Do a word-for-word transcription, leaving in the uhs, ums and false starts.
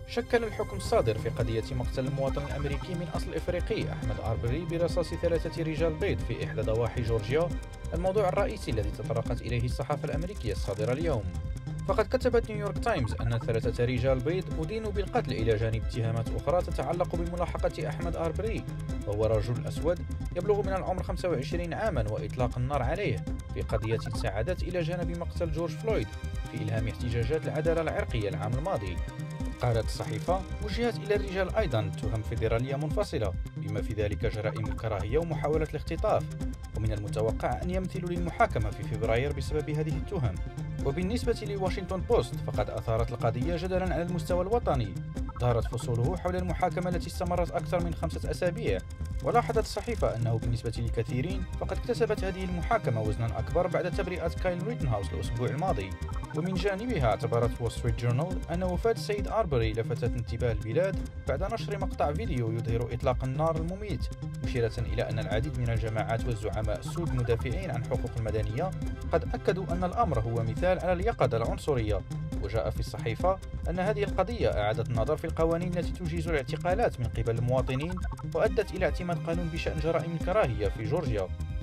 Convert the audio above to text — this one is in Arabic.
شكل الحكم الصادر في قضية مقتل المواطن الأمريكي من أصل إفريقي أحمد آربري برصاص ثلاثة رجال بيض في إحدى ضواحي جورجيا الموضوع الرئيسي الذي تطرقت إليه الصحافة الأمريكية الصادرة اليوم. فقد كتبت نيويورك تايمز أن ثلاثة رجال بيض أدينوا بالقتل إلى جانب اتهامات أخرى تتعلق بملاحقة أحمد آربري، وهو رجل أسود يبلغ من العمر خمسة وعشرين عاما، وإطلاق النار عليه في قضية ساعدت إلى جانب مقتل جورج فلويد في إلهام احتجاجات العدالة العرقية العام الماضي. قالت الصحيفة: وجهت إلى الرجال أيضا تهم فيدرالية منفصلة بما في ذلك جرائم الكراهية ومحاولة الاختطاف، ومن المتوقع أن يمثلوا للمحاكمة في فبراير بسبب هذه التهم. وبالنسبة لواشنطن بوست فقد أثارت القضية جدلا على المستوى الوطني، دارت فصوله حول المحاكمة التي استمرت أكثر من خمسة أسابيع، ولاحظت الصحيفة أنه بالنسبة لكثيرين فقد اكتسبت هذه المحاكمة وزنا أكبر بعد تبرئة كايل ريتنهاوس الأسبوع الماضي. ومن جانبها اعتبرت وول ستريت جورنال أن وفاة السيد آربري لفتت انتباه البلاد بعد نشر مقطع فيديو يظهر إطلاق النار المميت، مشيرة إلى أن العديد من الجماعات والزعماء السود المدافعين عن حقوق المدنية قد أكدوا أن الأمر هو مثال على اليقظة العنصرية. وجاء في الصحيفة أن هذه القضية أعادت النظر في القوانين التي تجيز الاعتقالات من قبل المواطنين، وأدت إلى اعتماد قانون بشأن جرائم الكراهية في جورجيا.